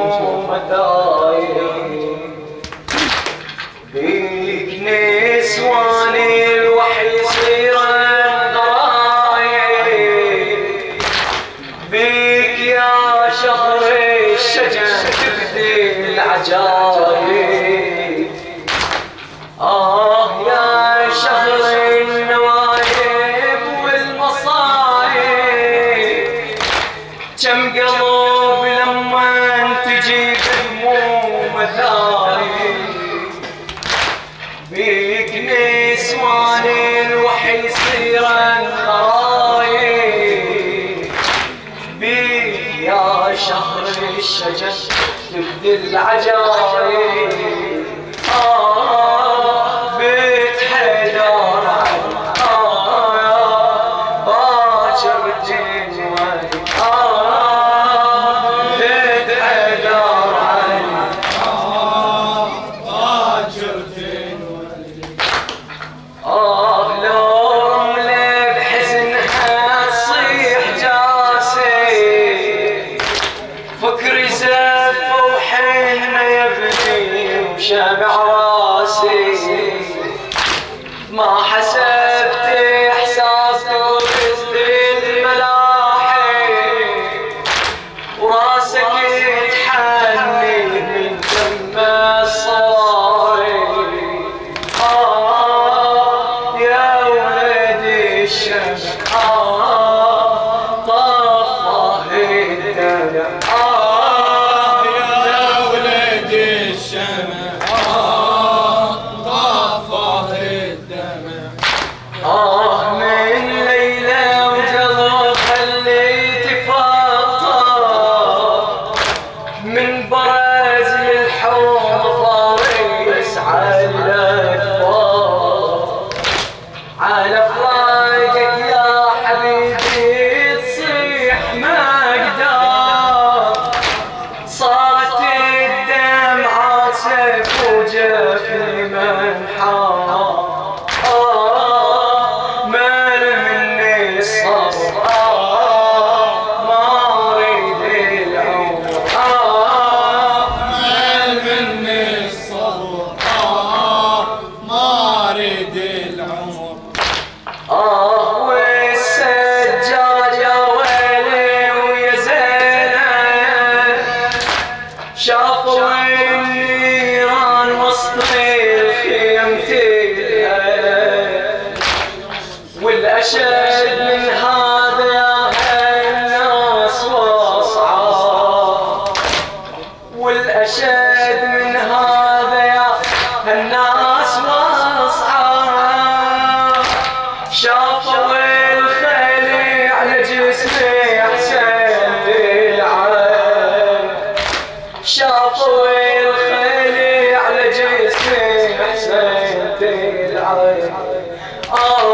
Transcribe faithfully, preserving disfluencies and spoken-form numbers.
ومدايم بيك نسواني الوحي يصير الضرايب بيك يا شهر الشجن تبدي العجايب آه يا شهر النوايب والمصايب كم قلب لما تجي بهموم مثايب بيك نسوان الوحي يصير الغرايب بيك يا شهر الشجن تبدي العجايب آه بيت حيدر آه باكر جنواني آه بيت حيدر آه باكر جنواني آه لو رملة بحزنها تصيح جاسي فكري زف وحنة يبني وشامع راسي ما حسبت احساس ورزق الملاحي وراسك يتحني من دم الصايب آه يا ولدي الشمس آه طفاه الدمع آه يا ولدي الشمس آه طفاه الدمع آه من ليلة وقلب خليت فطر من برز للحوض فارس على الأكبر على فراقك يا حبيبي تصيح ما اقدر صارت الدمعات سيف وجفني منحار آه مال مني الصبر آه ما اريد العمر آه مال مني الصبر آه ما اريد العمر آه والسجاد يا ويلي ويا زينب شافوا النيران وسط خيمتها والأشد من هذا يا الناس واصعب والأشد من هذا يا الناس واصعب شافوا الخيل على جسمي حسين بالعين شافوا الخيل على جسمي حسين بالعين آه